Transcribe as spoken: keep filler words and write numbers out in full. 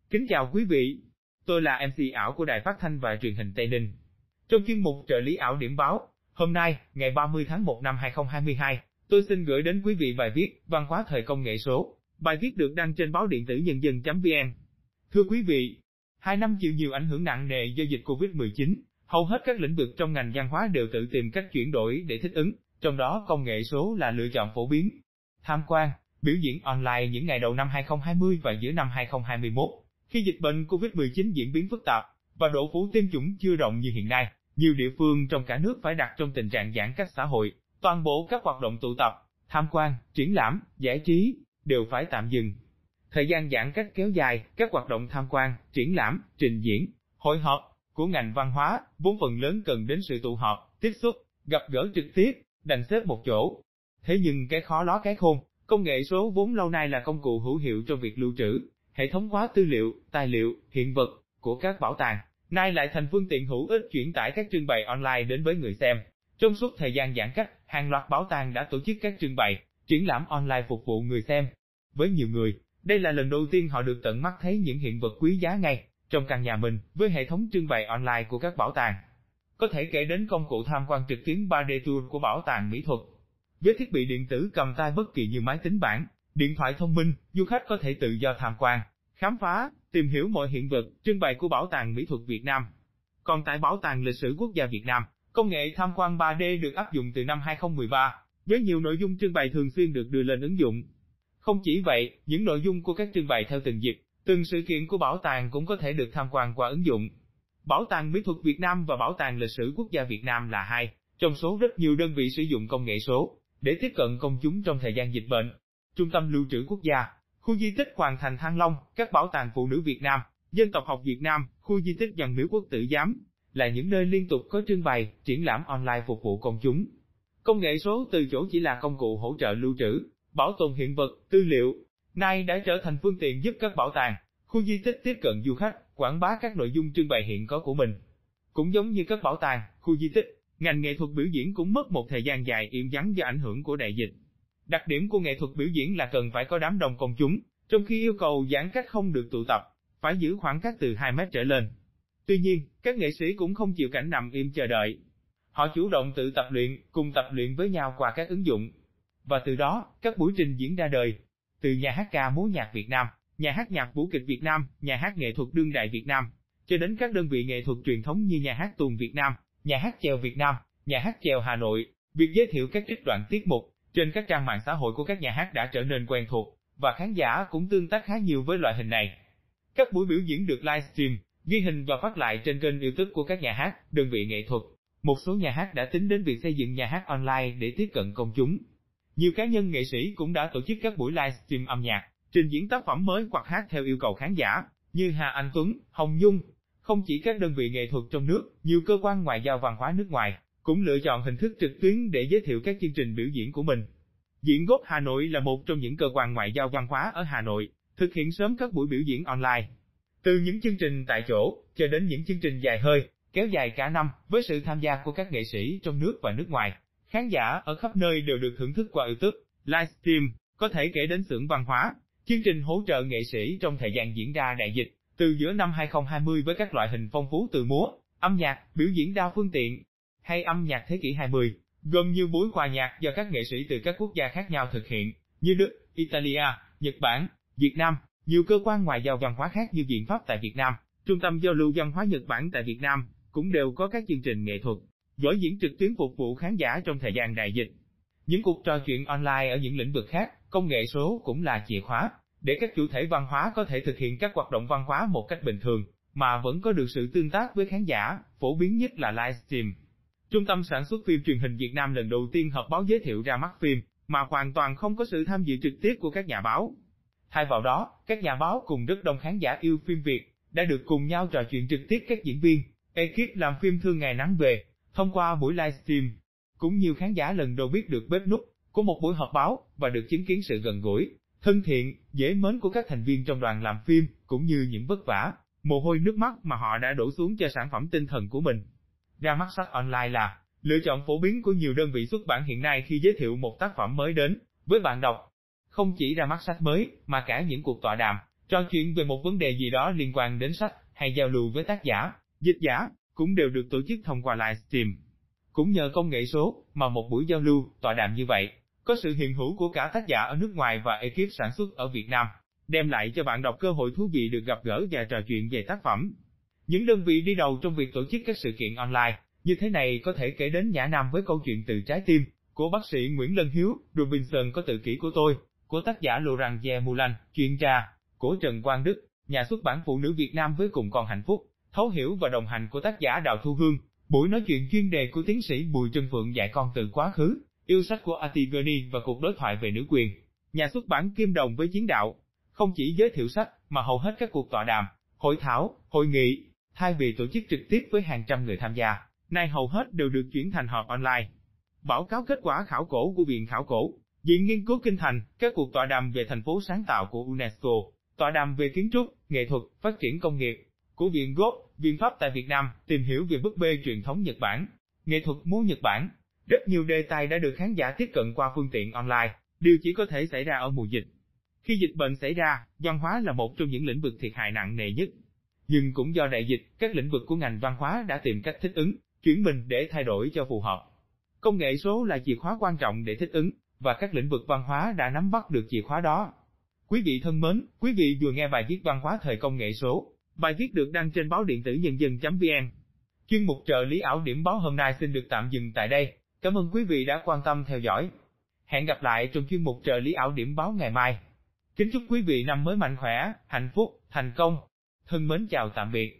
Kính chào quý vị, tôi là em xê ảo của Đài Phát thanh và Truyền hình Tây Ninh. Trong chuyên mục trợ lý ảo điểm báo, hôm nay, ngày ba mươi tháng một năm hai nghìn không trăm hai mươi hai, tôi xin gửi đến quý vị bài viết Văn hóa thời công nghệ số. Bài viết được đăng trên báo điện tử nhân dân chấm vn. Thưa quý vị, hai năm chịu nhiều ảnh hưởng nặng nề do dịch Covid mười chín, hầu hết các lĩnh vực trong ngành văn hóa đều tự tìm cách chuyển đổi để thích ứng, trong đó công nghệ số là lựa chọn phổ biến. Tham quan, biểu diễn online những ngày đầu năm hai nghìn không trăm hai mươi và giữa năm hai nghìn không trăm hai mươi mốt, khi dịch bệnh Covid mười chín diễn biến phức tạp và độ phủ tiêm chủng chưa rộng như hiện nay, nhiều địa phương trong cả nước phải đặt trong tình trạng giãn cách xã hội, toàn bộ các hoạt động tụ tập, tham quan, triển lãm, giải trí đều phải tạm dừng. Thời gian giãn cách kéo dài, các hoạt động tham quan, triển lãm, trình diễn, hội họp của ngành văn hóa vốn phần lớn cần đến sự tụ họp, tiếp xúc, gặp gỡ trực tiếp, đành xếp một chỗ. Thế nhưng cái khó ló cái khôn, công nghệ số vốn lâu nay là công cụ hữu hiệu trong việc lưu trữ, hệ thống hóa tư liệu, tài liệu, hiện vật của các bảo tàng, nay lại thành phương tiện hữu ích chuyển tải các trưng bày online đến với người xem. Trong suốt thời gian giãn cách, hàng loạt bảo tàng đã tổ chức các trưng bày, triển lãm online phục vụ người xem. Với nhiều người, đây là lần đầu tiên họ được tận mắt thấy những hiện vật quý giá ngay trong căn nhà mình với hệ thống trưng bày online của các bảo tàng. Có thể kể đến công cụ tham quan trực tuyến ba D Tour của Bảo tàng Mỹ thuật. Với thiết bị điện tử cầm tay bất kỳ như máy tính bảng, điện thoại thông minh, du khách có thể tự do tham quan, khám phá, tìm hiểu mọi hiện vật, trưng bày của Bảo tàng Mỹ thuật Việt Nam. Còn tại Bảo tàng Lịch sử Quốc gia Việt Nam, công nghệ tham quan ba D được áp dụng từ năm hai nghìn không trăm mười ba, với nhiều nội dung trưng bày thường xuyên được đưa lên ứng dụng. Không chỉ vậy, những nội dung của các trưng bày theo từng dịp, từng sự kiện của bảo tàng cũng có thể được tham quan qua ứng dụng. Bảo tàng Mỹ thuật Việt Nam và Bảo tàng Lịch sử Quốc gia Việt Nam là hai trong số rất nhiều đơn vị sử dụng công nghệ số để tiếp cận công chúng trong thời gian dịch bệnh. Trung tâm Lưu trữ Quốc gia, khu di tích Hoàng Thành Thăng Long, các bảo tàng phụ nữ Việt Nam, dân tộc học Việt Nam, khu di tích Văn Miếu Quốc Tử Giám là những nơi liên tục có trưng bày, triển lãm online phục vụ công chúng. Công nghệ số từ chỗ chỉ là công cụ hỗ trợ lưu trữ, bảo tồn hiện vật, tư liệu, nay đã trở thành phương tiện giúp các bảo tàng, khu di tích tiếp cận du khách, quảng bá các nội dung trưng bày hiện có của mình. Cũng giống như các bảo tàng, khu di tích, ngành nghệ thuật biểu diễn cũng mất một thời gian dài im vắng do ảnh hưởng của đại dịch. Đặc điểm của nghệ thuật biểu diễn là cần phải có đám đông công chúng, trong khi yêu cầu giãn cách không được tụ tập, phải giữ khoảng cách từ hai mét trở lên. Tuy nhiên, các nghệ sĩ cũng không chịu cảnh nằm im chờ đợi. Họ chủ động tự tập luyện, cùng tập luyện với nhau qua các ứng dụng. Và từ đó, các buổi trình diễn ra đời. Từ nhà hát ca múa nhạc Việt Nam, nhà hát nhạc vũ kịch Việt Nam, nhà hát nghệ thuật đương đại Việt Nam, cho đến các đơn vị nghệ thuật truyền thống như nhà hát tuồng Việt Nam, nhà hát chèo Việt Nam, nhà hát chèo Hà Nội, việc giới thiệu các trích đoạn tiết mục trên các trang mạng xã hội của các nhà hát đã trở nên quen thuộc, và khán giả cũng tương tác khá nhiều với loại hình này. Các buổi biểu diễn được livestream, ghi hình và phát lại trên kênh YouTube của các nhà hát, đơn vị nghệ thuật. Một số nhà hát đã tính đến việc xây dựng nhà hát online để tiếp cận công chúng. Nhiều cá nhân nghệ sĩ cũng đã tổ chức các buổi livestream âm nhạc, trình diễn tác phẩm mới hoặc hát theo yêu cầu khán giả, như Hà Anh Tuấn, Hồng Nhung. Không chỉ các đơn vị nghệ thuật trong nước, nhiều cơ quan ngoại giao văn hóa nước ngoài cũng lựa chọn hình thức trực tuyến để giới thiệu các chương trình biểu diễn của mình. Diễn Góp Hà Nội là một trong những cơ quan ngoại giao văn hóa ở Hà Nội, thực hiện sớm các buổi biểu diễn online. Từ những chương trình tại chỗ, cho đến những chương trình dài hơi, kéo dài cả năm, với sự tham gia của các nghệ sĩ trong nước và nước ngoài, khán giả ở khắp nơi đều được thưởng thức qua YouTube, livestream, có thể kể đến xưởng văn hóa, chương trình hỗ trợ nghệ sĩ trong thời gian diễn ra đại dịch, từ giữa năm hai nghìn không trăm hai mươi với các loại hình phong phú từ múa, âm nhạc, biểu diễn đa phương tiện, hay âm nhạc thế kỷ hai mươi, gồm nhiều buổi hòa nhạc do các nghệ sĩ từ các quốc gia khác nhau thực hiện, như Đức, Italia, Nhật Bản, Việt Nam. Nhiều cơ quan ngoại giao văn hóa khác như Viện Pháp tại Việt Nam, Trung tâm Giao lưu Văn hóa Nhật Bản tại Việt Nam, cũng đều có các chương trình nghệ thuật, vở diễn trực tuyến phục vụ khán giả trong thời gian đại dịch. Những cuộc trò chuyện online ở những lĩnh vực khác, công nghệ số cũng là chìa khóa, để các chủ thể văn hóa có thể thực hiện các hoạt động văn hóa một cách bình thường, mà vẫn có được sự tương tác với khán giả, phổ biến nhất là livestream. Trung tâm sản xuất phim truyền hình Việt Nam lần đầu tiên họp báo giới thiệu ra mắt phim, mà hoàn toàn không có sự tham dự trực tiếp của các nhà báo. Thay vào đó, các nhà báo cùng rất đông khán giả yêu phim Việt, đã được cùng nhau trò chuyện trực tiếp các diễn viên, ekip làm phim Thương Ngày Nắng Về, thông qua buổi livestream. Cũng nhiều khán giả lần đầu biết được bếp núc của một buổi họp báo, và được chứng kiến sự gần gũi, thân thiện, dễ mến của các thành viên trong đoàn làm phim, cũng như những vất vả, mồ hôi nước mắt mà họ đã đổ xuống cho sản phẩm tinh thần của mình. Ra mắt sách online là lựa chọn phổ biến của nhiều đơn vị xuất bản hiện nay khi giới thiệu một tác phẩm mới đến với bạn đọc. Không chỉ ra mắt sách mới, mà cả những cuộc tọa đàm, trò chuyện về một vấn đề gì đó liên quan đến sách, hay giao lưu với tác giả, dịch giả, cũng đều được tổ chức thông qua livestream. Cũng nhờ công nghệ số, mà một buổi giao lưu, tọa đàm như vậy, có sự hiện hữu của cả tác giả ở nước ngoài và ekip sản xuất ở Việt Nam, đem lại cho bạn đọc cơ hội thú vị được gặp gỡ và trò chuyện về tác phẩm. Những đơn vị đi đầu trong việc tổ chức các sự kiện online như thế này có thể kể đến Nhã Nam với câu chuyện Từ trái tim của bác sĩ Nguyễn Lân Hiếu, Robinson có tự kỷ của tôi của tác giả Laurent Ye Moulin, Chuyện trà của Trần Quang Đức, nhà xuất bản Phụ nữ Việt Nam với Cùng con hạnh phúc, Thấu hiểu và đồng hành của tác giả Đào Thu Hương, buổi nói chuyện chuyên đề của tiến sĩ Bùi Trân Phượng dạy con từ quá khứ, yêu sách của Antigone và cuộc đối thoại về nữ quyền, nhà xuất bản Kim Đồng với Chiến đạo. Không chỉ giới thiệu sách, mà hầu hết các cuộc tọa đàm, hội thảo, hội nghị, thay vì tổ chức trực tiếp với hàng trăm người tham gia, nay hầu hết đều được chuyển thành họp online. Báo cáo kết quả khảo cổ của Viện Khảo cổ, Viện Nghiên cứu Kinh thành, các cuộc tọa đàm về thành phố sáng tạo của UNESCO, tọa đàm về kiến trúc, nghệ thuật, phát triển công nghiệp của Viện Gốt, Viện Pháp tại Việt Nam, tìm hiểu về búp bê truyền thống Nhật Bản, nghệ thuật múa Nhật Bản. Rất nhiều đề tài đã được khán giả tiếp cận qua phương tiện online, điều chỉ có thể xảy ra ở mùa dịch. Khi dịch bệnh xảy ra, văn hóa là một trong những lĩnh vực thiệt hại nặng nề nhất. Nhưng cũng do đại dịch, các lĩnh vực của ngành văn hóa đã tìm cách thích ứng, chuyển mình để thay đổi cho phù hợp. Công nghệ số là chìa khóa quan trọng để thích ứng, và các lĩnh vực văn hóa đã nắm bắt được chìa khóa đó. Quý vị thân mến, quý vị vừa nghe bài viết văn hóa thời công nghệ số. Bài viết được đăng trên báo điện tử nhân dân chấm vn. Chuyên mục trợ lý ảo điểm báo hôm nay xin được tạm dừng tại đây. Cảm ơn quý vị đã quan tâm theo dõi. Hẹn gặp lại trong chuyên mục trợ lý ảo điểm báo ngày mai. Kính chúc quý vị năm mới mạnh khỏe, hạnh phúc, thành công. Thân mến chào tạm biệt.